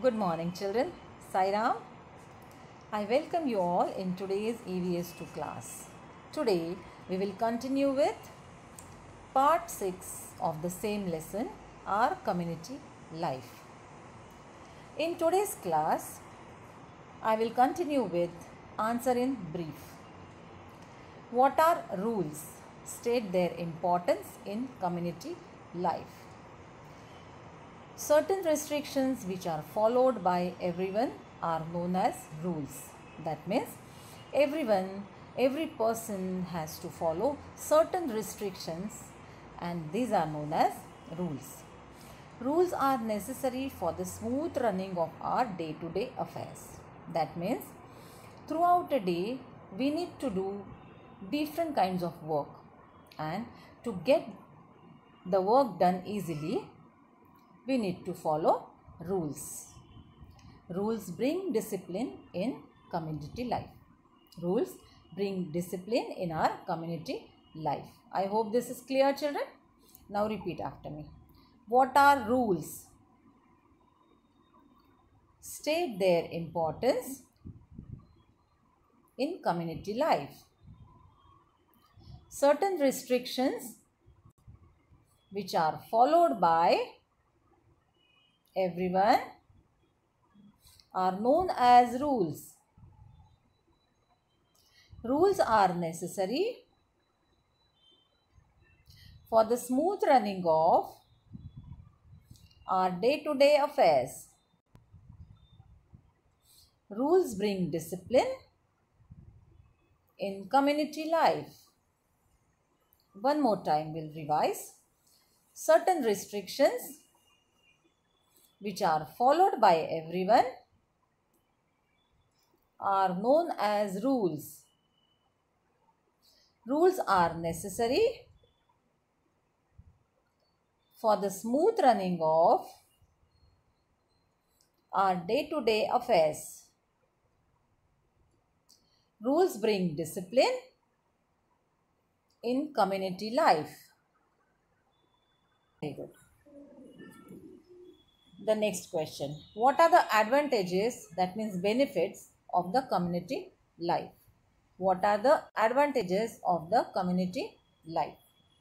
Good morning children. Sairam. I welcome you all in today's EVS2 class. Today we will continue with part 6 of the same lesson, our community life. In today's class I will continue with answer in brief. What are rules? State their importance in community life. Certain restrictions which are followed by everyone are known as rules. That means every person has to follow certain restrictions and these are known as rules. Rules are necessary for the smooth running of our day-to-day affairs. That means throughout a day we need to do different kinds of work, and to get the work done easily we need to follow rules. Rules bring discipline in community life. Rules bring discipline in our community life. I hope this is clear, children. Now repeat after me. What are rules? State their importance in community life. Certain restrictions which are followed by everyone are known as rules. Rules are necessary for the smooth running of our day-to-day affairs. Rules bring discipline in community life. One more time we'll revise. Certain restrictions which are followed by everyone are known as rules. Rules are necessary for the smooth running of our day-to-day affairs. Rules bring discipline in community life. Very good. The next question. What are the advantages, that means benefits, of the community life? What are the advantages of the community life?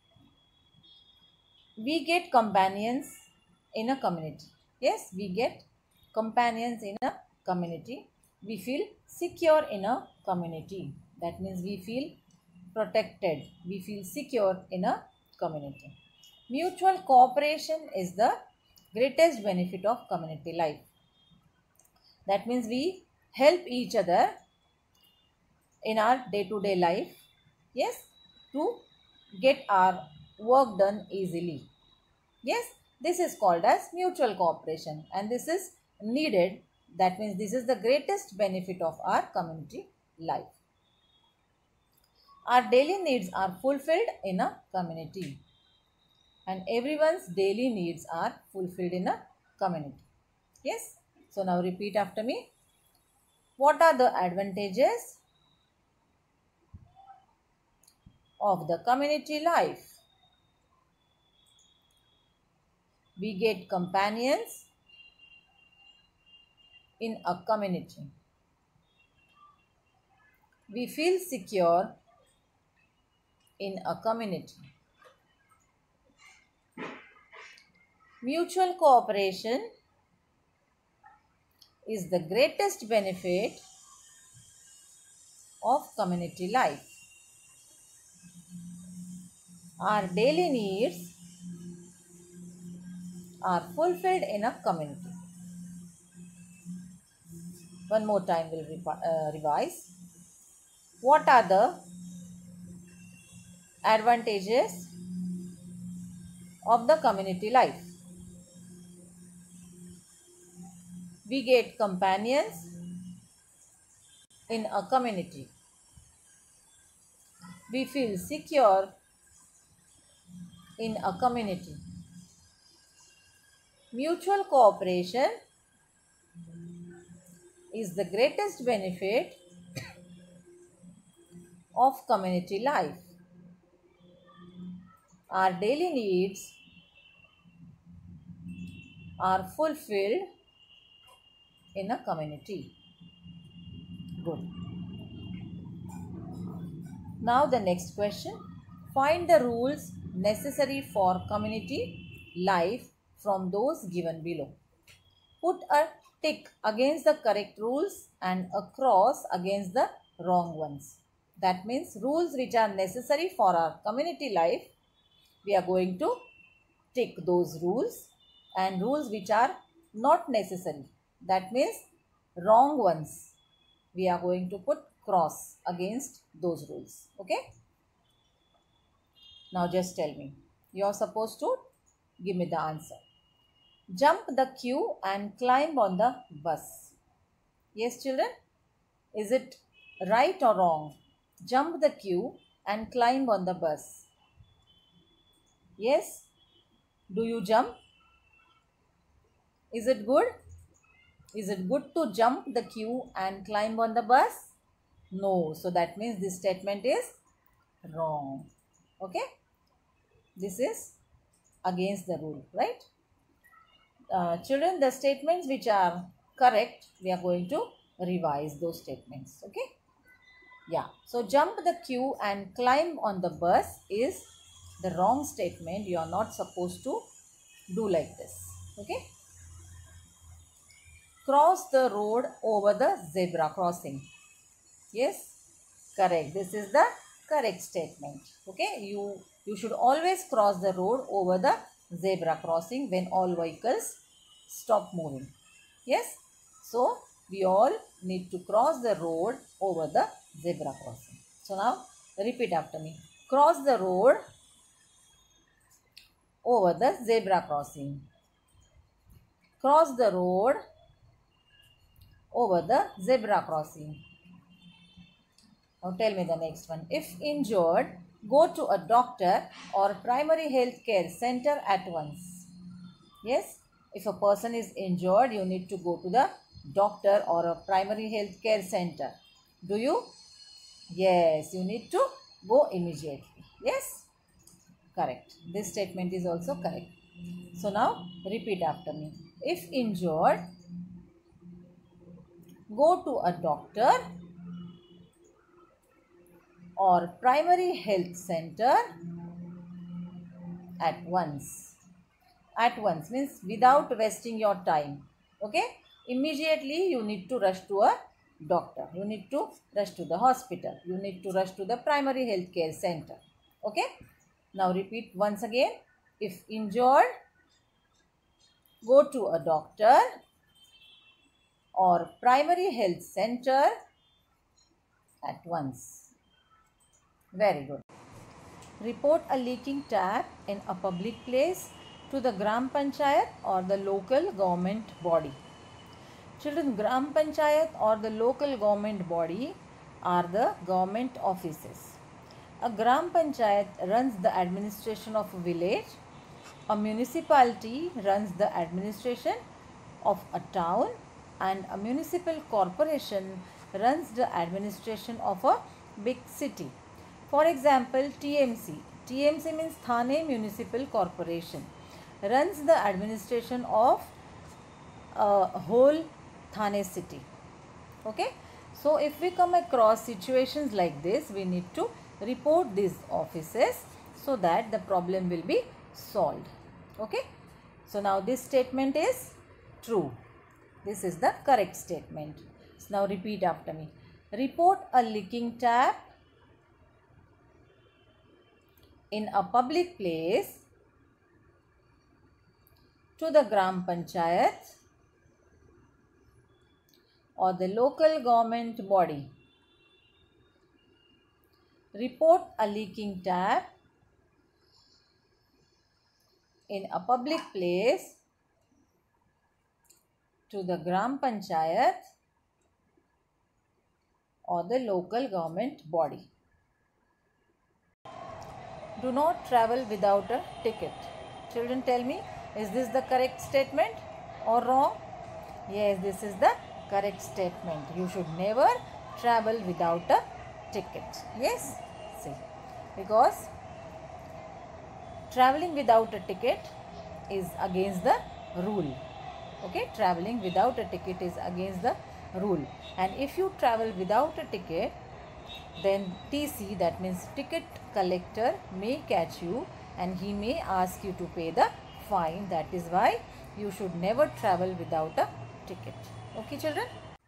We get companions in a community. Yes, we get companions in a community. We feel secure in a community. That means we feel protected. We feel secure in a community. Mutual cooperation is the greatest benefit of community life. That means we help each other in our day-to-day life, yes, to get our work done easily. Yes, this is called as mutual cooperation and this is needed. That means this is the greatest benefit of our community life. Our daily needs are fulfilled in a community, and everyone's daily needs are fulfilled in a community. Yes. So now repeat after me. What are the advantages of the community life? We get companions in a community. We feel secure in a community. Mutual cooperation is the greatest benefit of community life. Our daily needs are fulfilled in a community. One more time we'll revise. What are the advantages of the community life? We get companions in a community. We feel secure in a community. Mutual cooperation is the greatest benefit of community life. Our daily needs are fulfilled in a community. Good. Now the next question. Find the rules necessary for community life from those given below. Put a tick against the correct rules and a cross against the wrong ones. That means rules which are necessary for our community life, we are going to tick those rules, and rules which are not necessary, that means wrong ones, we are going to put cross against those rules. Okay. Now just tell me. You are supposed to give me the answer. Jump the queue and climb on the bus. Yes, children? Is it right or wrong? Jump the queue and climb on the bus. Yes? Do you jump? Is it good? Is it good to jump the queue and climb on the bus? No. So that means this statement is wrong. Okay? This is against the rule, right? Children, the statements which are correct, we are going to revise those statements. Okay? Yeah. So jump the queue and climb on the bus is the wrong statement. You are not supposed to do like this. Okay? Cross the road over the zebra crossing. Yes? Correct. This is the correct statement. Okay? You should always cross the road over the zebra crossing when all vehicles stop moving. Yes? So, we all need to cross the road over the zebra crossing. So, now repeat after me. Cross the road over the zebra crossing. Cross the road over the zebra crossing. Now tell me the next one. If injured, go to a doctor or primary health care center at once. Yes, if a person is injured, you need to go to the doctor or a primary health care center. Do you? Yes, you need to go immediately. Yes, correct. This statement is also correct. So now repeat after me. If injured, go to a doctor or primary health center at once. At once means without wasting your time. Okay? Immediately you need to rush to a doctor. You need to rush to the hospital. You need to rush to the primary health care center. Okay? Now repeat once again. If injured, go to a doctor or primary health center at once. Very good. Report a leaking tap in a public place to the Gram Panchayat or the local government body. Children, Gram Panchayat or the local government body are the government offices. A Gram Panchayat runs the administration of a village. A municipality runs the administration of a town, and a municipal corporation runs the administration of a big city. For example, TMC. TMC means Thane Municipal Corporation. Runs the administration of a whole Thane city. Okay. So, if we come across situations like this, we need to report these offices so that the problem will be solved. Okay. So, now this statement is true. This is the correct statement. So, now repeat after me. Report a leaking tap in a public place to the Gram Panchayat or the local government body. Report a leaking tap in a public place to the Gram Panchayat or the local government body. Do not travel without a ticket. Children, tell me, is this the correct statement or wrong? Yes, this is the correct statement. You should never travel without a ticket. Yes, see, because traveling without a ticket is against the rule. Okay, traveling without a ticket is against the rule. And if you travel without a ticket, then TC, that means ticket collector, may catch you and he may ask you to pay the fine. That is why you should never travel without a ticket. Okay, children?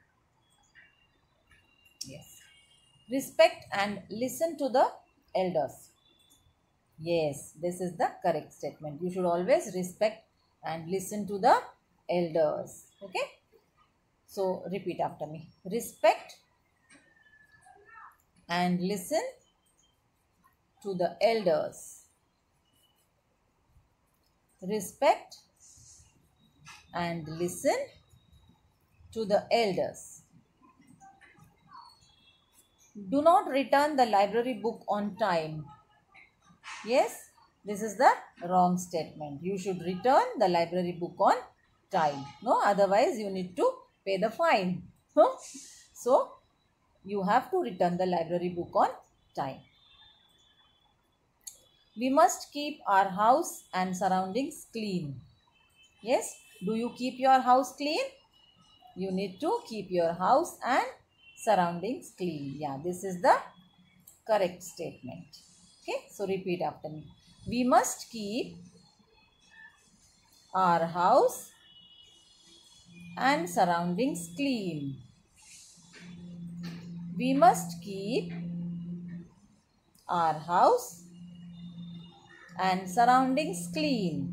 Yes. Respect and listen to the elders. Yes, this is the correct statement. You should always respect and listen to the elders. Okay? So, repeat after me. Respect and listen to the elders. Respect and listen to the elders. Do not return the library book on time. Yes, this is the wrong statement. You should return the library book on time. No, otherwise you need to pay the fine. So, you have to return the library book on time. We must keep our house and surroundings clean. Yes, do you keep your house clean? You need to keep your house and surroundings clean. Yeah, this is the correct statement. Okay, so repeat after me. We must keep our house and surroundings clean. We must keep our house and surroundings clean.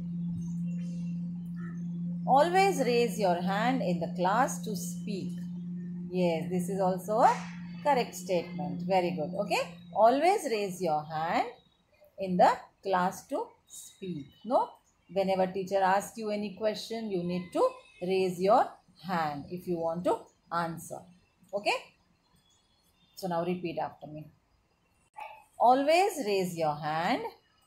Always raise your hand in the class to speak. Yes, this is also a correct statement. Very good. Okay. Always raise your hand in the class to speak. No, whenever teacher asks you any question, you need to raise your hand if you want to answer. Okay. So now repeat after me. Always raise your hand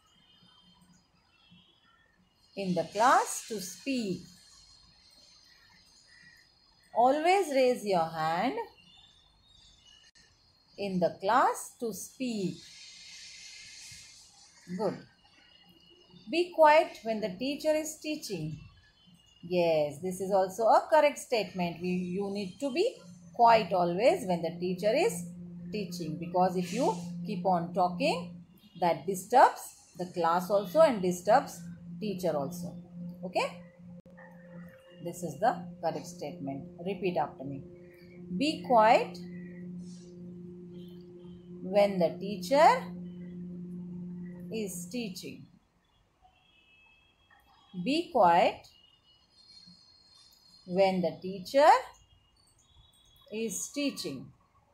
in the class to speak. Always raise your hand in the class to speak. Good. Be quiet when the teacher is teaching. Yes, this is also a correct statement. You need to be quiet always when the teacher is teaching, because if you keep on talking, that disturbs the class also and disturbs teacher also. Okay? This is the correct statement. Repeat after me. Be quiet when the teacher is teaching. Be quiet when the teacher is teaching.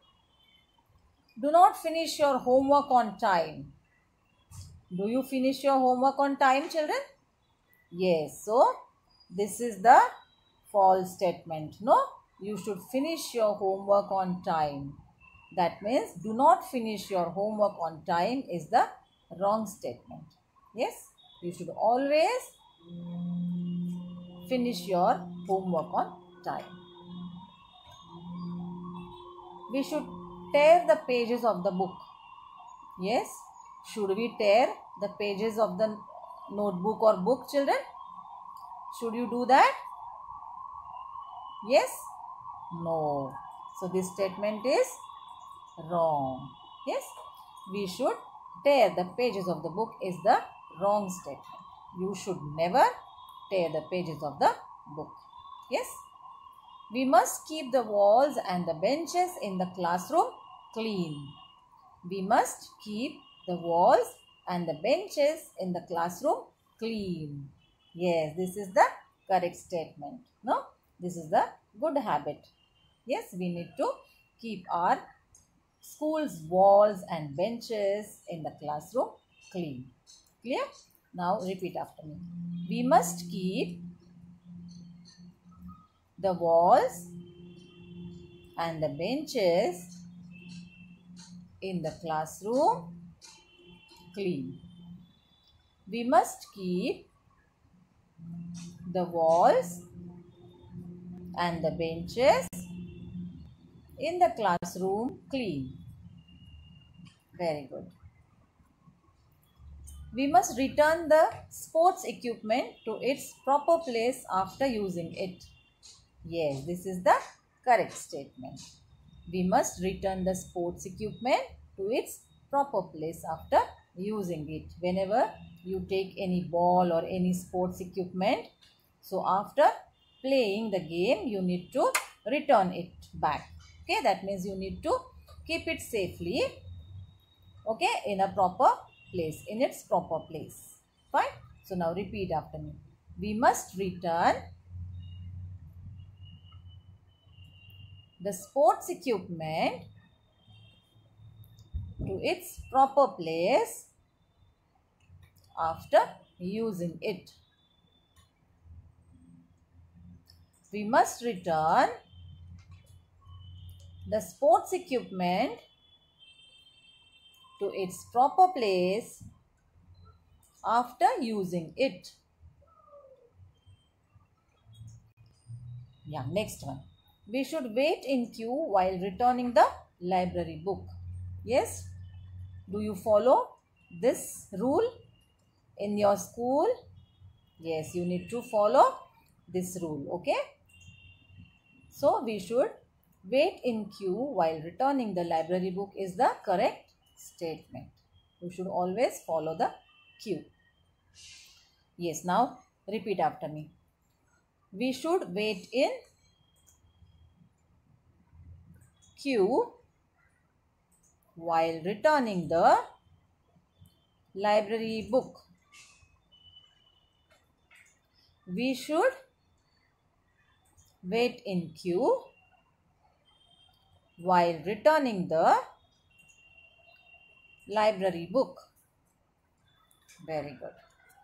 Do not finish your homework on time. Do you finish your homework on time, children? Yes. So, this is the false statement. No, you should finish your homework on time. That means do not finish your homework on time is the wrong statement. Yes, you should always finish your homework on time. We should tear the pages of the book. Yes, should we tear the pages of the notebook or book, children? Should you do that? Yes? No. So this statement is wrong. Yes, we should tear the pages of the book is the wrong statement. You should never tear the pages of the book. Yes. We must keep the walls and the benches in the classroom clean. We must keep the walls and the benches in the classroom clean. Yes, this is the correct statement. No, this is the good habit. Yes, we need to keep our school's walls and benches in the classroom clean. Clear? Now repeat after me. We must keep the walls and the benches in the classroom clean. We must keep the walls and the benches in the classroom clean. Very good. We must return the sports equipment to its proper place after using it. Yes, this is the correct statement. We must return the sports equipment to its proper place after using it. Whenever you take any ball or any sports equipment, so after playing the game, you need to return it back. Okay, that means you need to keep it safely, okay, in a proper place, in its proper place. Fine. So now repeat after me. We must return the sports equipment to its proper place after using it. We must return the sports equipment to its proper place after using it. Yeah, next one. We should wait in queue while returning the library book. Yes? Do you follow this rule in your school? Yes, you need to follow this rule. Okay? So, we should wait in queue while returning the library book is the correct statement. You should always follow the queue. Yes, now repeat after me. We should wait in queue while returning the library book. We should wait in queue while returning the library book. Very good.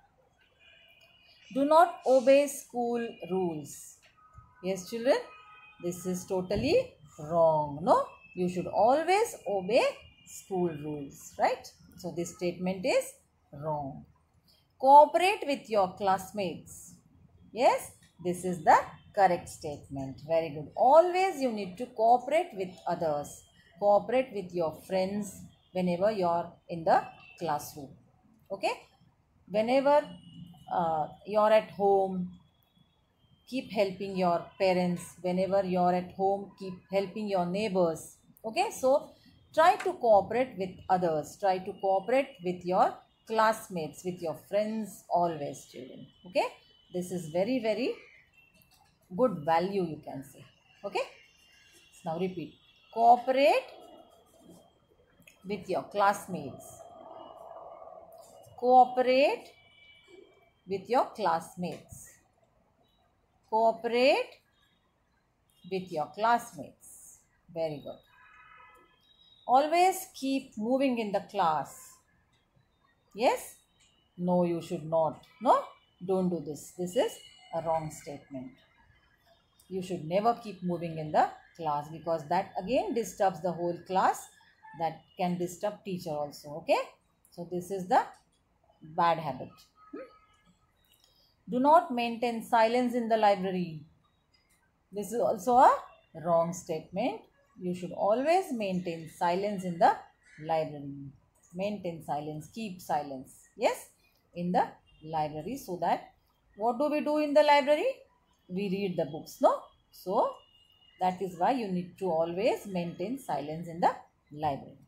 Do not obey school rules. Yes, children, this is totally wrong. No, you should always obey school rules, right? So, this statement is wrong. Cooperate with your classmates. Yes, this is the correct statement. Very good. Always you need to cooperate with others. Cooperate with your friends whenever you are in the classroom. Okay. Whenever you're at home, keep helping your parents. Whenever you're at home, keep helping your neighbors. Okay. So, try to cooperate with others. Try to cooperate with your classmates, with your friends always, children. Okay. This is very, very good value, you can say. Okay. So now repeat. Cooperate with your classmates. Cooperate with your classmates. Cooperate with your classmates. Very good. Always keep moving in the class. Yes? No, you should not. No? Don't do this. This is a wrong statement. You should never keep moving in the class because that again disturbs the whole class. That can disturb teacher also. Okay? So this is the bad habit. Do not maintain silence in the library. This is also a wrong statement. You should always maintain silence in the library. Maintain silence. Keep silence. Yes? In the library so that what do we do in the library? We read the books, no? So, that is why you need to always maintain silence in the library.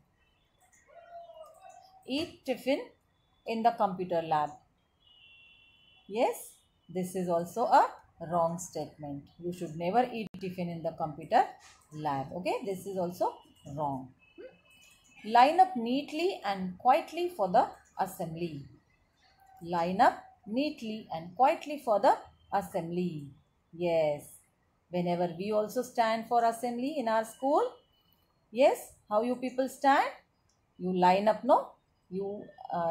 Eat tiffin in the computer lab. Yes, this is also a wrong statement. You should never eat tiffin in the computer lab. Okay, this is also wrong. Line up neatly and quietly for the assembly. Line up neatly and quietly for the assembly. Yes, whenever we also stand for assembly in our school. Yes, how you people stand? You line up, no? You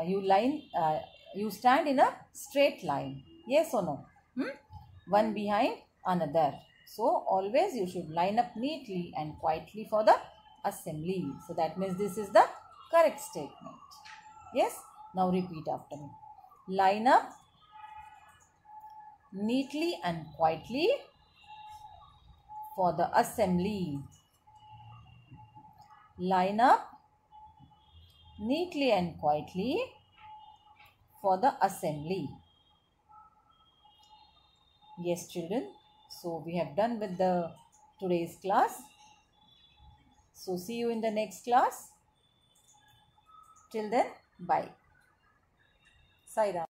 stand in a straight line. Yes or no? One behind another. So always you should line up neatly and quietly for the assembly. So that means this is the correct statement. Yes. Now repeat after me. Line up neatly and quietly for the assembly. Line up neatly and quietly for the assembly. Yes, children. So we have done with the today's class. So see you in the next class. Till then, bye. Sai Ram.